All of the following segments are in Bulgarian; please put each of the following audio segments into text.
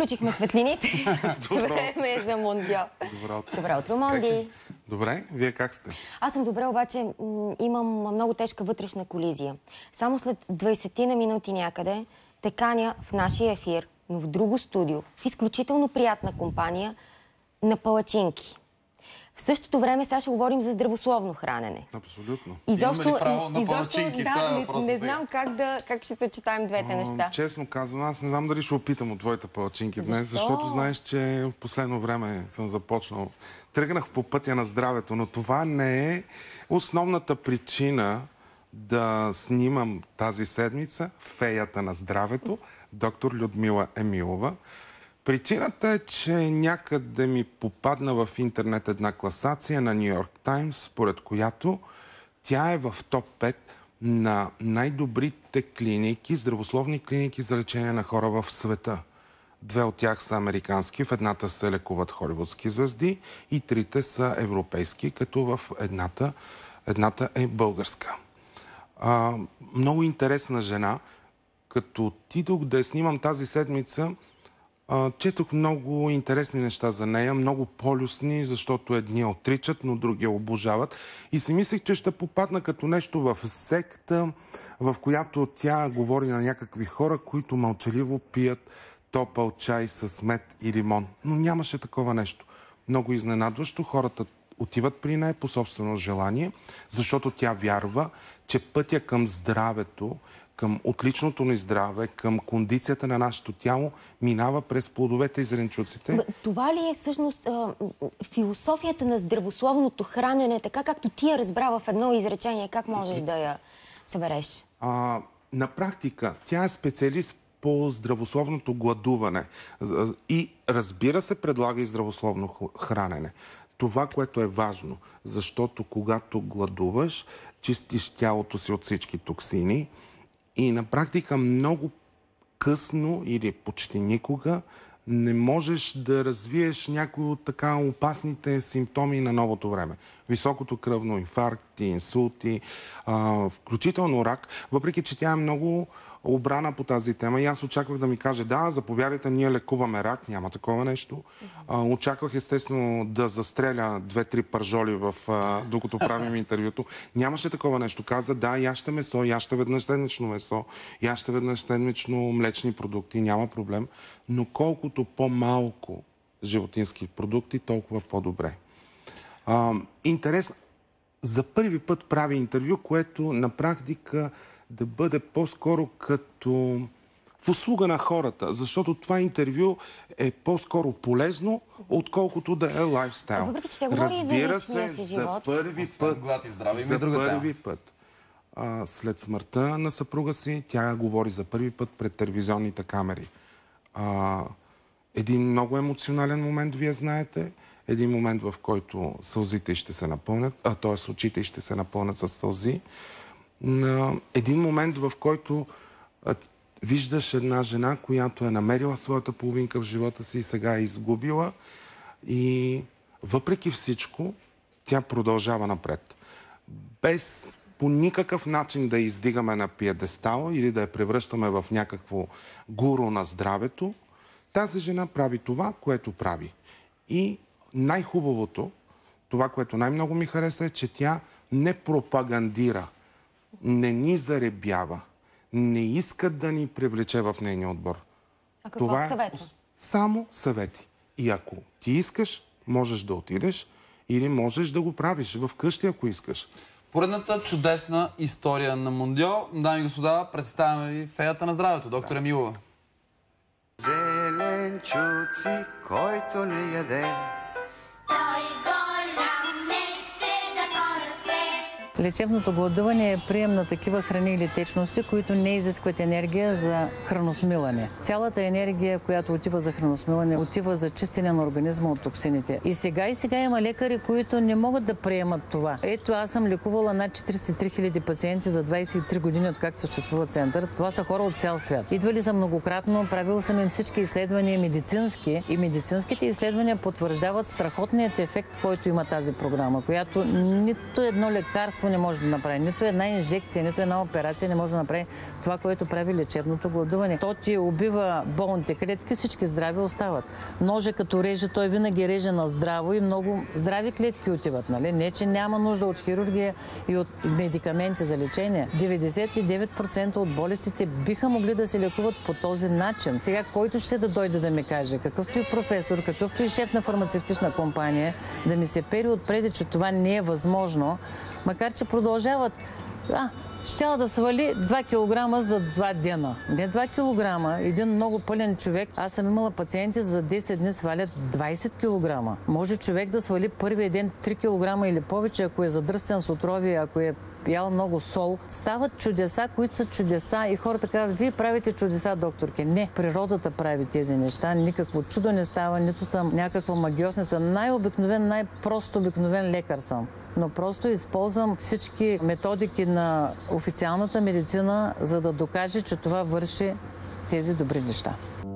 включихме светлините. Време е за Мондиал. Добро утро, Монди. Добре, вие как сте? Аз съм добре, обаче имам много тежка вътрешна колизия. Само след 20 на минути някъде те каня в нашия ефир, но в друго студио, в изключително приятна компания, на палачинки. В същото време сега ще говорим за здравословно хранене. Абсолютно. Изобщо, имаме ли право на палачинки? Да, не знам как ще съчетаем двете неща. Честно казвам, аз не знам дали ще опитам от твоите палачинки днес, защото знаеш, че в последно време съм започнал. Тръгнах по пътя на здравето, но това не е основната причина да снимам тази седмица феята на здравето, доктор Людмила Емилова. Причината е, че някъде ми попадна в интернет една класация на Ню Йорк Таймс, според която тя е в топ 5 на най-добрите клиники, здравословни клиники за лечение на хора в света. 2 от тях са американски, в едната се лекуват холивудски звезди и 3 са европейски, като в едната е българска. Много интересна жена. Като отидох да я снимам тази седмица, четох много интересни неща за нея, много полюсни, защото едни отричат, но други обожават. И си мислех, че ще попадна като нещо в секта, в която тя говори на някакви хора, които мълчаливо пият топъл чай с мед и лимон. Но нямаше такова нещо. Много изненадващо. Хората отиват при нея по собствено желание, защото тя вярва, че пътя към здравето, към отличното ни здраве, към кондицията на нашето тяло, минава през плодовете и зеленчуците. Това ли е всъщност философията на здравословното хранене, така както ти я разбра в едно изречение? Как можеш да я събереш? На практика тя е специалист по здравословното гладуване. И разбира се, предлага и здравословно хранене. Това, което е важно, защото когато гладуваш, чистиш тялото си от всички токсини и на практика много късно или почти никога не можеш да развиеш някои от така опасните симптоми на новото време. Високото кръвно, инфаркти, инсулти, включително рак, въпреки че тя е много обрана по тази тема. И аз очаквах да ми каже, да, заповядайте, ние лекуваме рак, няма такова нещо. Очаквах естествено да застреля 2-3 пържоли докато правим интервюто. Нямаше такова нещо. Каза, да, яще месо, яще веднъж седмично месо, яще веднъж седмично млечни продукти, няма проблем. Но колкото по-малко животински продукти, толкова по-добре. Интересно, за първи път прави интервю, което на практика да бъде по-скоро като в услуга на хората, защото това интервю е по-скоро полезно, отколкото да е лайфстайл. Въпреки че тя говори за личния си живот. За първи път, след смъртта на съпруга си, тя говори за първи път пред телевизионните камери. Един много емоционален момент, вие знаете. Един момент, в който сълзите ще се напълнят, т.е. очите ще се напълнят с сълзи. Един момент, в който виждаш една жена, която е намерила своята половинка в живота си и сега е изгубила. И въпреки всичко, тя продължава напред. Без по никакъв начин да издигаме на пиедестала или да я превръщаме в някакво гуру на здравето, тази жена прави това, което прави. И най-хубавото, това, което най-много ми хареса, е, че тя не пропагандира, не ни заребява, не иска да ни привлече в нейния отбор. А какво съветва? Само съвети. И ако ти искаш, можеш да отидеш или можеш да го правиш вкъщи, ако искаш. Поредната чудесна история на Мондиал. Дами и господа, представяме ви феята на здравето, доктор Емилова. Зеленчуци, който не яде, лечебното гладуване е прием на такива храни или течности, които не изискват енергия за храносмилане. Цялата енергия, която отива за храносмилане, отива за чистене на организма от токсините. И сега има лекари, които не могат да приемат това. Ето, аз съм лекувала над 43 000 пациенти за 23 години, откакто съществува център. Това са хора от цял свят. Идвали са многократно, правил съм им всички изследвания медицински и медицинските изследвания потвърждават страхотният ефект, който има тази програма, която нито едно лекарство не може да направи. Нито една инжекция, нито една операция не може да направи това, което прави лечебното гладуване. То ти убива болните клетки, всички здрави остават. Ножа като реже, той винаги реже на здраво и много здрави клетки отиват. Нали? Не, че няма нужда от хирургия и от медикаменти за лечение. 99% от болестите биха могли да се лекуват по този начин. Сега, който ще да дойде да ми каже, какъвто и професор, какъвто и шеф на фармацевтична компания, да ми се пери отпреди, че това не е възможно, макар че продължават. Щяла да свали 2 кг за 2 дена. Не 2 кг. Един много пълен човек. Аз съм имала пациенти за 10 дни свалят 20 кг. Може човек да свали първия ден 3 кг или повече, ако е задръстен с отрови, ако е ял много сол. Стават чудеса, които са чудеса и хората казват, вие правите чудеса, докторки. Не, природата прави тези неща. Никакво чудо не става, нито съм някаква магиосница. Най-обикновен, най-просто обикновен лекар съм. Но просто използвам всички методики на официалната медицина, за да докаже, че това върши тези добри неща.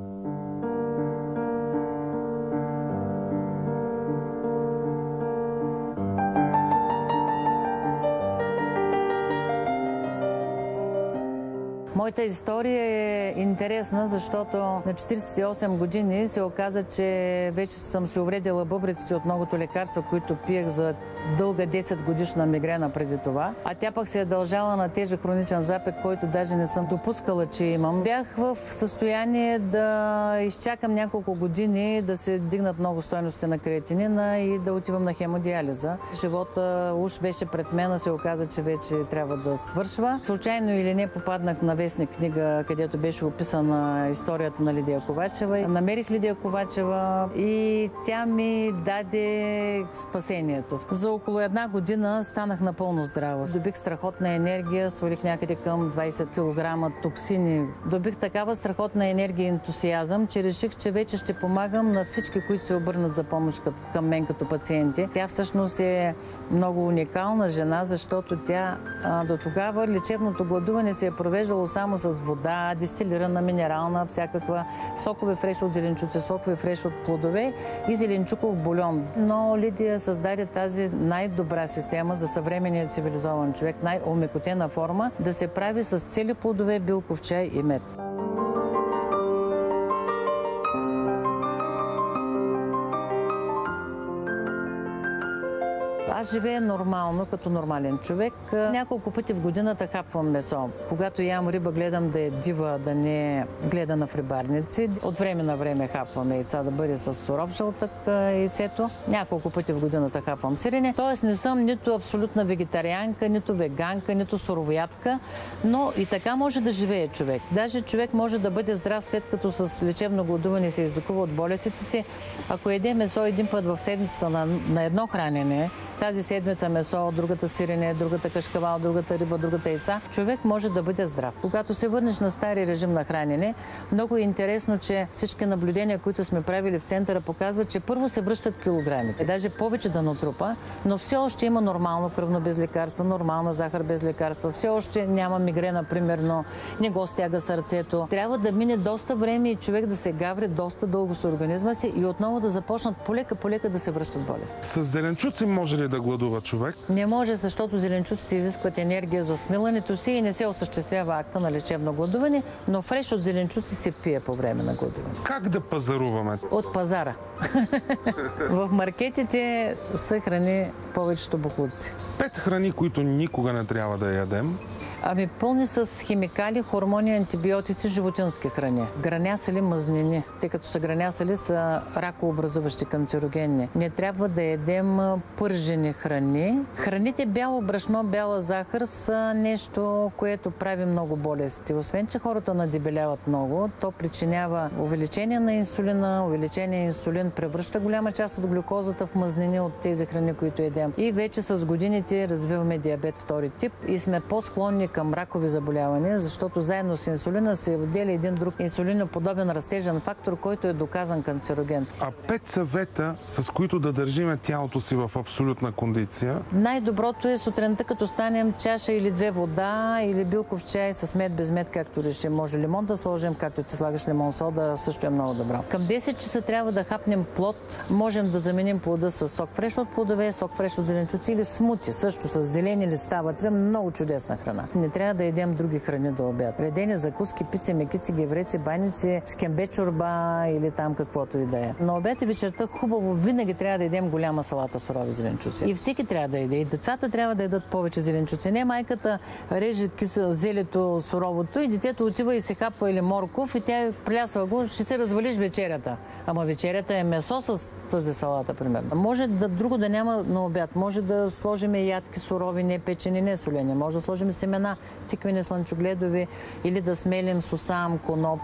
Моята история е интересна, защото на 48 години се оказа, че вече съм си увредила бъбреците от многото лекарства, които пиех за дълга 10 годишна мигрена преди това. А тя пък се е дължала на тежък хроничен запек, който даже не съм допускала, че имам. Бях в състояние да изчакам няколко години да се дигнат много стойности на креатинина и да отивам на хемодиализа. Живота уж беше пред мен, а се оказа, че вече трябва да свършва. Случайно или не попаднах на вестник книга, където беше описана историята на Лидия Ковачева. Намерих Лидия Ковачева и тя ми даде спасението. За около 1 година станах напълно здрава. Добих страхотна енергия, свалих някъде към 20 кг токсини. Добих такава страхотна енергия и ентусиазъм, че реших, че вече ще помагам на всички, които се обърнат за помощ към мен като пациенти. Тя всъщност е много уникална жена, защото тя до тогава лечебното гладуване се е провеждало само с вода, дестилирана, минерална, всякаква, сокове фреш от зеленчуци, сокове фреш от плодове и зеленчуков бульон. Но Лидия създаде тази най-добра система за съвременния цивилизован човек, най-омекотена форма, да се прави с цели плодове, билков чай и мед. Аз живея нормално, като нормален човек. Няколко пъти в годината хапвам месо. Когато ям риба, гледам да е дива, да не е гледана в рибарници. От време на време хапвам яйца, да бъде с суров жълтък яйцето. Няколко пъти в годината хапвам сирене. Тоест не съм нито абсолютна вегетарианка, нито веганка, нито суровоядка, но и така може да живее човек. Даже човек може да бъде здрав, след като с лечебно гладуване се излекува от болестите си. Ако еде месо един път в седмицата на едно хранене, тази седмица месо, другата сирене, другата кашкавал, другата риба, другата яйца, човек може да бъде здрав. Когато се върнеш на стари режим на хранене, много е интересно, че всички наблюдения, които сме правили в центъра, показват, че първо се връщат килограмите. Даже повече да натрупа, но все още има нормално кръвно без лекарства, нормална захар без лекарства, все още няма мигрена, примерно, не го стяга сърцето. Трябва да мине доста време и човек да се гаври доста дълго с организма си и отново да започнат полека да се връщат болести. С зеленчуци може ли да гладува човек? Не може, защото зеленчуците изискват енергия за смилането си и не се осъществява акта на лечебно гладуване, но фреш от зеленчуци се пие по време на гладуване. Как да пазаруваме? От пазара. В маркетите са храни повечето боклуци. 5 храни, които никога не трябва да ядем. Ами пълни с химикали, хормони, антибиотици, животински храни. Гранясали мазнини, тъй като са гранясали, са ракообразуващи, канцерогенни. Не трябва да едем пържени храни. Храните бяло брашно, бяла захар са нещо, което прави много болести. Освен, че хората надебеляват много, то причинява увеличение на инсулина. Увеличение инсулин превръща голяма част от глюкозата в мазнини от тези храни, които едем. И вече с годините развиваме диабет втори тип и сме по-склонни към ракови заболявания, защото заедно с инсулина се отделя един друг инсулиноподобен растежен фактор, който е доказан канцероген. А 5 съвета, с които да държиме тялото си в абсолютна кондиция? Най-доброто е сутринта, като станем, чаша или 2 вода, или билков чай с мед, без мед, както решим. Може лимон да сложим, както ти слагаш лимон сода, също е много добро. Към 10 часа трябва да хапнем плод. Можем да заменим плода с сок фреш от плодове, сок фреш от зеленчуци или смути, също с зелени листа вътре. Много чудесна храна. Не трябва да едем други храни до обяд. Редени закуски, пици, мекици, гевреци, баници, шкембе чорба или там каквото и да е. На обяд и вечерта хубаво винаги трябва да едем голяма салата сурови зеленчуци. И всеки трябва да яде. И децата трябва да ядат повече зеленчуци. Не майката реже зелето суровото и детето отива и се хапва или морков и тя прилясва го, ще се развалиш вечерята. Ама вечерята е месо с тази салата, примерно. Може друго да няма на обяд. Може да сложим ядки сурови, не печени, не солени. Може да сложим семена, тиквени, слънчогледови или да смелим сусам, коноп,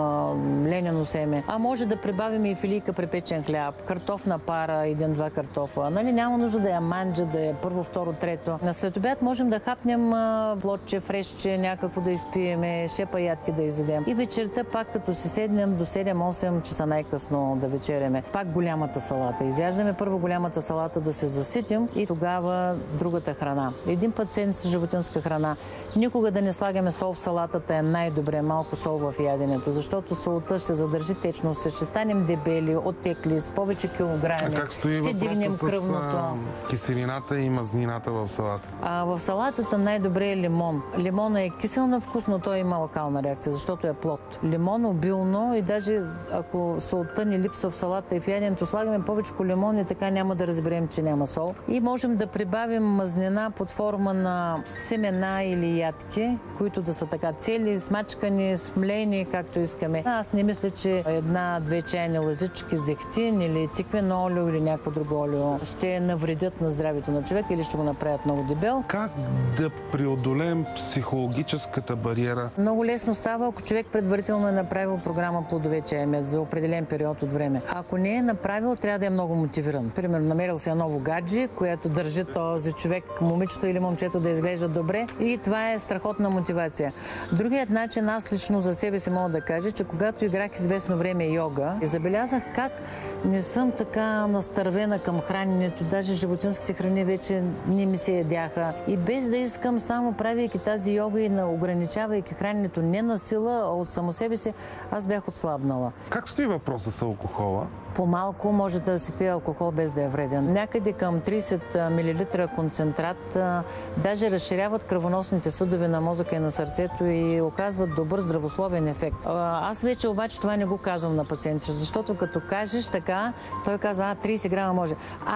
ленено семе. А може да прибавим и филийка препечен хляб, картофна пара, 1-2 картофа. Нали, няма нужда да я манджа, да я първо, второ, трето. На след обяд можем да хапнем плодче, фрешче, някакво да изпиеме, шепа ядки да изядем. И вечерта пак като си седнем до 7-8 часа най-късно да вечеряме. Пак голямата салата. Изяждаме първо голямата салата да се заситим и тогава другата храна. Един път седмица животинска храна. Никога да не слагаме сол в салатата е най-добре, малко сол в яденето, защото солта ще задържи течност, ще станем дебели, оттекли, с повече килограми. А как стои ще дигнем кръвното. Киселината и мазнината в салата? В салатата най-добре е лимон. Лимона е кисел на вкус, но той има локална реакция, защото е плод. Лимон обилно и даже ако солта ни липсва в салата и в яденето, слагаме повече лимон и така няма да разберем, че няма сол. И можем да прибавим мазнина под форма на семена или ядки, които да са така цели, смачкани, смлени, както искаме. Аз не мисля, че 1-2 чайни лъжички зехтин или тиквено олио или някакво друго олио ще навредят на здравето на човек или ще го направят много дебел. Как да преодолеем психологическата бариера? Много лесно става, ако човек предварително е направил програма плодове чай мед за определен период от време. Ако не е направил, трябва да е много мотивиран. Примерно, намерил си ново гадже, което държи този човек, момичето или момчето да изглежда добре и това е страхотна мотивация. Другият начин, аз лично за себе си мога да кажа, че когато играх известно време йога, и забелязах как не съм така настървена към храненето, даже животинските храни вече не ми се ядяха. И без да искам, само правейки тази йога и ограничавайки храненето не на сила, а от само себе си, аз бях отслабнала. Как стои въпроса с алкохола? По-малко може да се пие алкохол без да е вреден. Някъде към 30 мл концентрат даже разширяват кръвоносните съдове на мозъка и на сърцето и оказват добър здравословен ефект. Аз вече обаче това не го казвам на пациентите, защото като кажеш така, той казва, 30 грама може.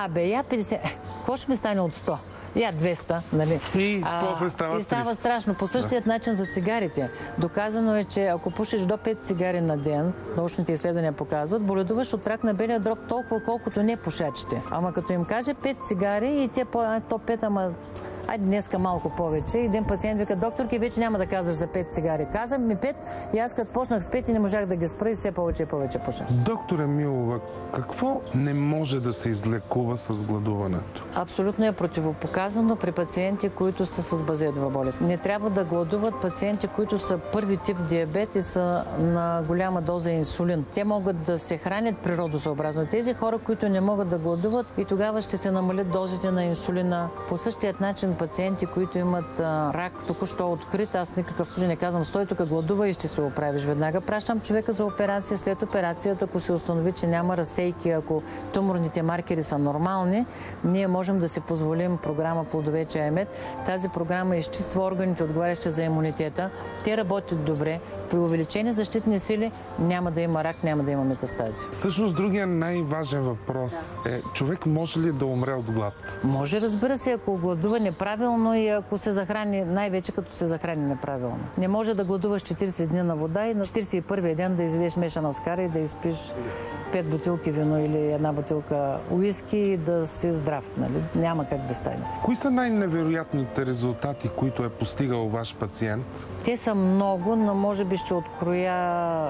Я 50. Какво ще ми стане от 100? Я 200, нали? И после става 300. И става страшно. По същият начин за цигарите. Доказано е, че ако пушиш до 5 цигари на ден, научните изследвания показват, боледуваш от рак на белия дроб толкова, колкото не пушачите. Ама като им каже 5 цигари и те то 5, ама айде днеска малко повече. Един пациент вика, докторки, вече няма да казваш за 5 цигари. Казвам ми 5 и аз като почнах с 5 и не можах да ги спра и все повече и повече пуша. Доктор Емилова, какво не може да се излекува с гладуването? Абсолютно е противопоказано при пациенти, които са с базедова болест. Не трябва да гладуват пациенти, които са първи тип диабет и са на голяма доза инсулин. Те могат да се хранят природосъобразно. Тези хора, които не могат да гладуват, и тогава ще се намалят дозите на инсулина. По същият начин пациенти, които имат рак току-що открит, аз никакъв случай не казвам, стой тук, гладува и ще се оправиш веднага. Пращам човека за операция. След операцията, ако се установи, че няма разсейки, ако туморните маркери са нормални, ние можем да си позволим програма плодове чай мед. Тази програма изчиства органите, отговарящи за имунитета. Те работят добре. При увеличени защитни сили няма да има рак, няма да има метастази. Всъщност, другия най-важен въпрос е, човек може ли да умре от глад? Може, разбира се, ако гладува неправилно и ако се захрани, най-вече като се захрани неправилно. Не може да гладуваш 40 дни на вода и на 41-я ден да изядеш мешана скара и да изпиш 5 бутилки вино или 1 бутилка уиски и да си здрав. Нали? Няма как да стане. Кои са най-невероятните резултати, които е постигал ваш пациент? Те са много, но може би ще откроя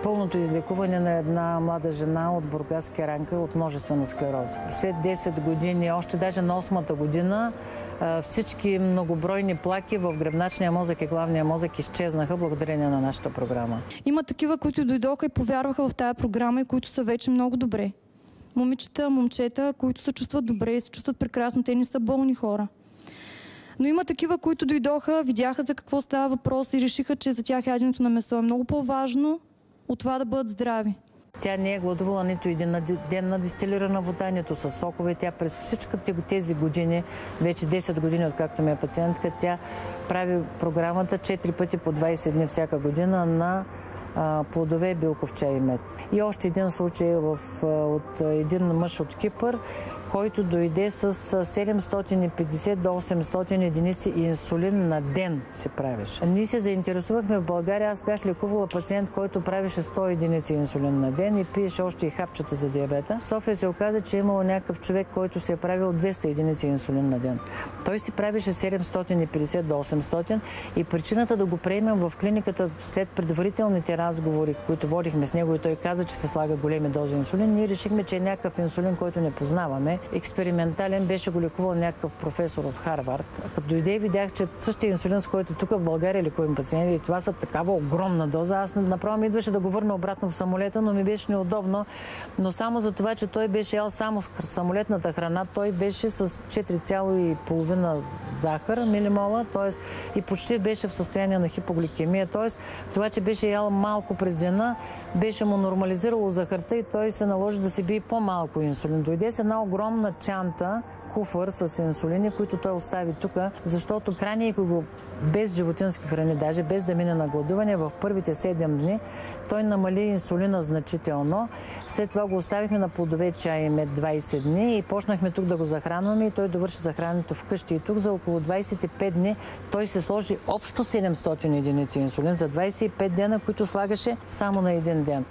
пълното излекуване на една млада жена от бургаска ранка от множествена склероза. След 10 години, още даже на 8-та година, всички многобройни плаки в гръбначния мозък и главния мозък изчезнаха благодарение на нашата програма. Има такива, които дойдоха и повярваха в тая програма и които са вече много добре. Момичета, момчета, които се чувстват добре и се чувстват прекрасно, те не са болни хора. Но има такива, които дойдоха, видяха за какво става въпрос и решиха, че за тях яденето на месо е много по-важно от това да бъдат здрави. Тя не е гладувала нито един ден на дистилирана вода, нито с сокове. Тя през всичките тези години, вече 10 години, откакто ми е пациентка, тя прави програмата 4 пъти по 20 дни всяка година на плодове, билков чай и мед. И още един случай от един мъж от Кипър, който дойде с 750 до 800 единици инсулин на ден се правеше. Ние се заинтересувахме в България. Аз бях лекувала пациент, който правеше 100 единици инсулин на ден и пиеше още и хапчета за диабета. В София се оказа, че е имал някакъв човек, който се е правил 200 единици инсулин на ден. Той си правеше 750 до 800 и причината да го приемем в клиниката след предварителните разговори, които водихме с него и той каза, че се слага големи дози инсулин, ние решихме, че е някакъв инсулин, който не познаваме. Експериментален, беше го лекувал някакъв професор от Харвард. Като дойде и видях, че същия инсулин, с който тук в България лекувам пациенти, и това са такава огромна доза. Аз направо ми идваше да го върна обратно в самолета, но ми беше неудобно. Но само за това, че той беше ял само самолетната храна, той беше с 4,5 захар милимола, т.е. и почти беше в състояние на хипогликемия. Т.е. това, че беше ял малко през деня, беше му нормализирало захарта и той се наложи да си бие по-малко инсулин. Дойде с една огромна чанта, куфър с инсулини, които той остави тук, защото храняйки го без животински храни, даже без да мине на гладуване, в първите 7 дни той намали инсулина значително. След това го оставихме на плодове, чай и мед 20 дни и почнахме тук да го захранваме и той довърши захранването вкъщи. И тук за около 25 дни той се сложи общо 700 единици инсулин за 25 дена, които слагаше само на един ден.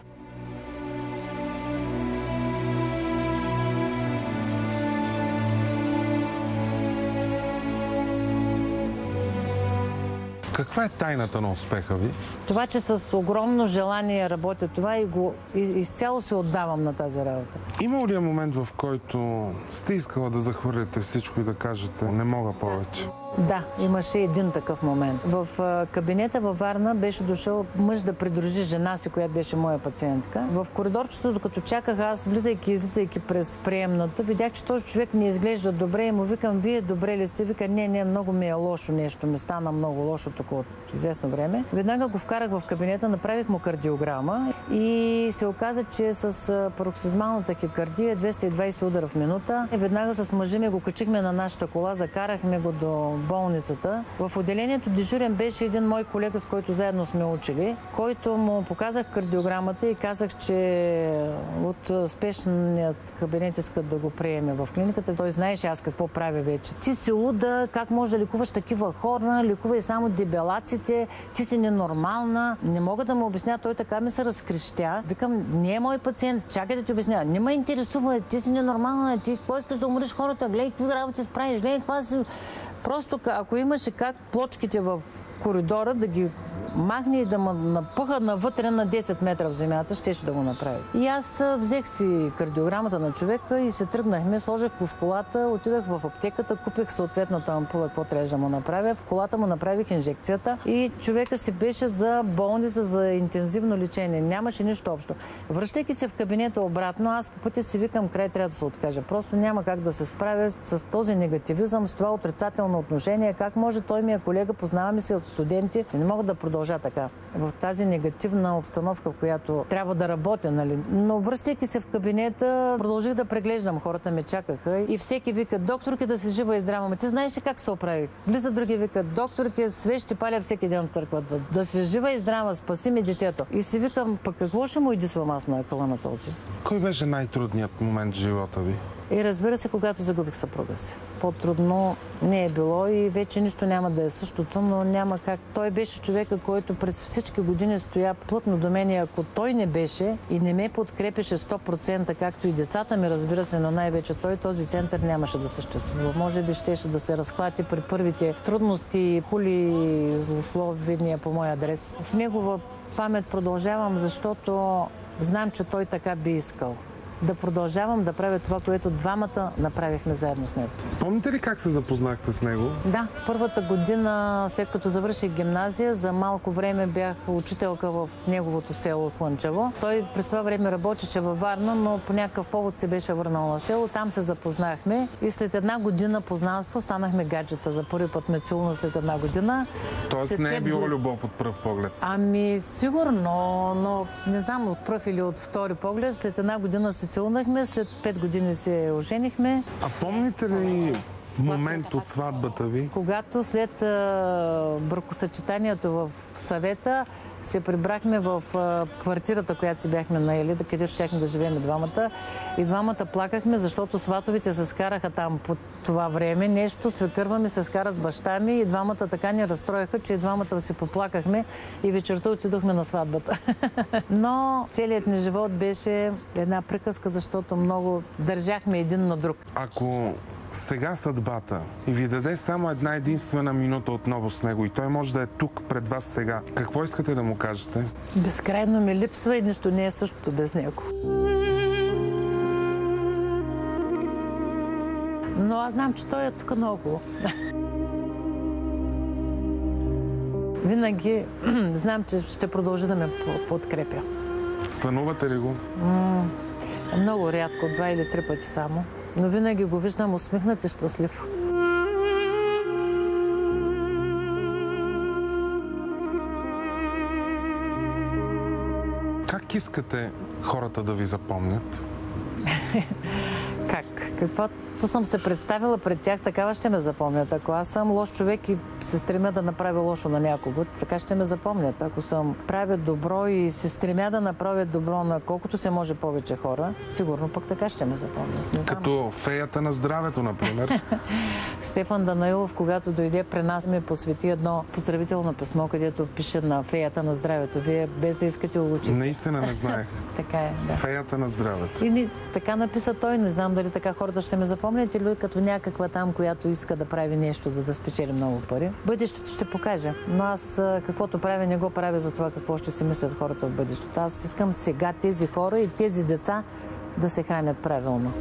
Каква е тайната на успеха ви? Това, че с огромно желание работя това и изцяло се отдавам на тази работа. Има ли момент, в който сте искала да захвърлите всичко и да кажете не мога повече? Да, имаше един такъв момент. В кабинета във Варна беше дошъл мъж да придружи жена си, която беше моя пациентка. В коридорчето, докато чаках аз, влизайки и излизайки през приемната, видях, че този човек не изглежда добре и му викам, вие добре ли сте? Вика, не, много ми е лошо нещо, ми стана много лошо тук от известно време. Веднага го вкарах в кабинета, направих му кардиограма и се оказа, че с пароксизмална тахикардия 220 удара в минута. И веднага с мъжа ми го качихме на нашата кола, закарахме го до болницата. В отделението дежурен беше един мой колега, с който заедно сме учили, който му показах кардиограмата и казах, че от спешният кабинет искат да го приеме в клиниката. Той знаеше аз какво правя вече. Ти си луда, как можеш да лекуваш такива хора, лекувай само дебелаците, ти си ненормална. Не мога да му обясня, той така ми се разкрещя. Викам, не е мой пациент, чакай да ти обясня. Не ме интересува, ти си ненормална, ти какво искаш да умреш хората, гледай какви работи справиш, гледай каква си... Просто ако имаше как плочките в коридора да ги махне и да ме напуха навътре на 10 метра в земята, щеше да го направи. И аз взех си кардиограмата на човека и се тръгнахме, сложих го в колата, отидах в аптеката, купих съответната ампула, какво трябваше да му направя. В колата му направих инжекцията и човека си беше за болница, за интензивно лечение. Нямаше нищо общо. Връщайки се в кабинета обратно, аз по пътя си викам, край трябва да се откажа. Просто няма как да се справя с този негативизъм, с това отрицателно отношение. Как може, той ми е колега, познаваме се от студенти, не мога да продължа така. В тази негативна обстановка, в която трябва да работя, нали. Но връщайки се в кабинета, продължих да преглеждам. Хората ме чакаха и всеки вика, докторки да си жива и здрава. Ма ти знаеш ли как се оправих? Влиза други вика, докторки свещи паля всеки ден в църквата. Да си жива и здрава, спаси ми детето. И си викам, пък какво ще му идисвам аз на акъла на този? Кой беше най-трудният момент в живота ви? И разбира се, когато загубих съпруга си. По-трудно не е било и вече нищо няма да е същото, но няма как. Той беше човека, който през всички години стоя плътно до мен и ако той не беше и не ме подкрепеше 100%, както и децата ми, разбира се, но най-вече той, този център нямаше да съществува. Може би щеше да се разклати при първите трудности, хули, злословения по мой адрес. В негова памет продължавам, защото знам, че той така би искал. Да продължавам да правя това, което двамата направихме заедно с него. Помните ли как се запознахте с него? Да, първата година, след като завърших гимназия, за малко време бях учителка в неговото село Слънчево. Той през това време работеше във Варна, но по някакъв повод се беше върнал на село. Там се запознахме и след една година познанство станахме гаджета. За първи път ме целуна след една година. Тоест не е било любов от пръв поглед. Ами, сигурно, но не знам от пръв или от втори поглед. След една година се целунахме, след 5 години се оженихме. А помните ли момент от сватбата ви? Когато след бракосъчетанието в съвета се прибрахме в квартирата, която си бяхме наели, където щяхме да живеем двамата. И двамата плакахме, защото сватовите се скараха там по това време. Нещо, свекърва ми се скара с баща ми и двамата така ни разстроиха, че и двамата си поплакахме и вечерта отидохме на сватбата. Но целият ни живот беше една приказка, защото много държахме един на друг. Ако сега съдбата и ви даде само една единствена минута отново с него и той може да е тук пред вас сега, какво искате да му кажете? Безкрайно ми липсва и нищо не е същото без него. Но аз знам, че той е тук наоколо. Винаги знам, че ще продължи да ме подкрепя. Сънувате ли го? Много рядко, 2 или 3 пъти само. Но винаги го виждам усмихнат и щастлив. Как искате хората да ви запомнят? Как? Каквото съм се представила пред тях, такава ще ме запомнят. Ако аз съм лош човек и се стремя да направя лошо на някого, така ще ме запомнят. Ако съм правя добро и се стремя да направя добро на колкото се може повече хора, сигурно пък така ще ме запомнят. Не знам. Като феята на здравето, например. Стефан Данаилов, когато дойде при нас, ми посвети едно поздравително писмо, където пише на феята на здравето. Вие без да искате улучите. Наистина не знаех. Така е, да. Феята на здравето. Или така написа той, не знам дали така хората ще ме запомнят, или като някаква там, която иска да прави нещо, за да спечели много пари. Бъдещето ще покаже. Но аз каквото правя, не го правя за това какво ще си мислят хората в бъдещето. Аз искам сега тези хора и тези деца да се хранят правилно.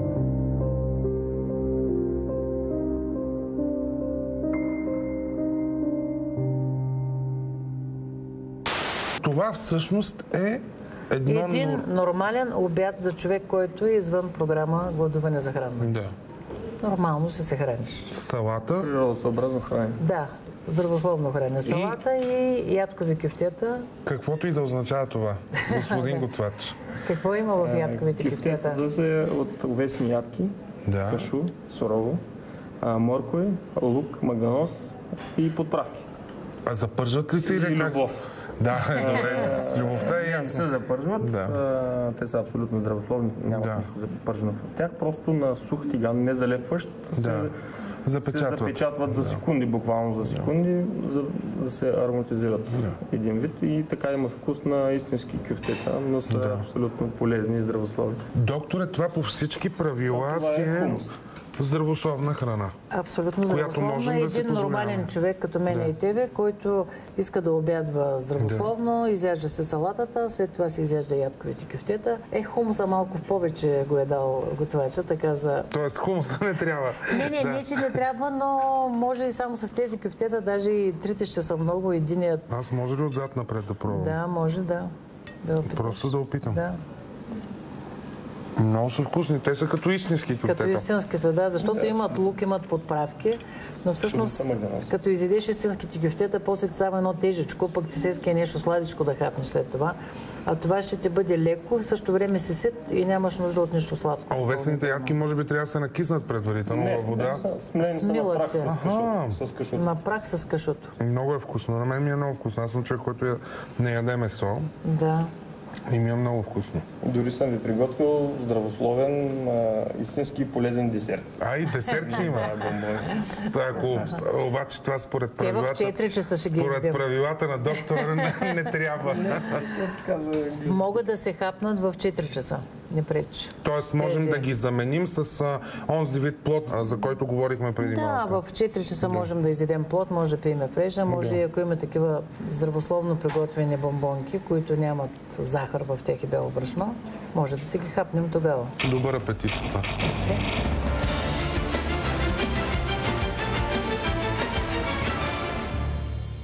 Това всъщност е един нормален обяд за човек, който е извън програма Гладуване за хранване. Да. Нормално се храниш. Салата. Природосъобразно хранене. Да, здравословно хранене. Салата и ядкови кюфтета. Каквото и да означава това, господин готвач. Какво има в ядковите кюфтета? Кюфтетата са от овесни ядки, Да. кашу, сурово, моркови, лук, маганоз и подправки. А запържат ли се И или как? любов. Да, добре, с любовта е Не ясно. се запържват, Да. те са абсолютно здравословни, няма Да. нищо запържено в тях. Просто на сух тиган, не залепващ, Да. се Запечатват. запечатват за секунди, буквално за секунди, за да се ароматизират един вид. И така има вкус на истински кюфтета, но са абсолютно полезни и здравословни. Докторе, това по всички правила Това е си е хумус. здравословна храна. Абсолютно Която здравословна. можем да си Един нормален позволяваме. човек, като мен и тебе, който иска да обядва здравословно, изяжда се салатата, след това се изяжда ядковите кюфтета. Хумуса малко в повече го е дал готвача, така за... Тоест хумуса не трябва. Не, че не трябва, но може и само с тези кюфтета, даже и трите ще са много, единият... Аз може ли отзад напред да пробвам? Да, може да. Да опиташ. Просто да опитам. Да. Много са вкусни. Те са като истински Като кюфтета. истински са, да, защото имат лук, имат подправки, но всъщност, като изядеш истинските кюфтета, после ти става едно тежечко, пък ти се иска нещо сладичко да хапнеш след това. А това ще ти бъде леко, в същото време си сит и нямаш нужда от нищо сладко. А овесените ядки може би трябва да се накиснат предварително във вода. Смелени са на Смилат прах се. с кашуто. На прах с кашуто. Много е вкусно. На мен ми е много вкусно. Аз съм човек, който не яде месо Да. и ми е много вкусно. Дори съм ви приготвил здравословен, истински полезен десерт. А и десерт ще има. Ако обаче това според Те в правилата... 4 часа ще ги Според изядем. правилата на доктора не трябва. Могат да се хапнат в 4 часа. не пречи. Тоест можем да ги заменим с онзи вид плод, за който говорихме преди малко. Да, в 4 часа можем да изядем плод, може да пием фреша, може и ако има такива здравословно приготвени бомбонки, които нямат захар в тях и бело брашно, може да си ги хапнем тогава. Добър апетит от нас. Мерси.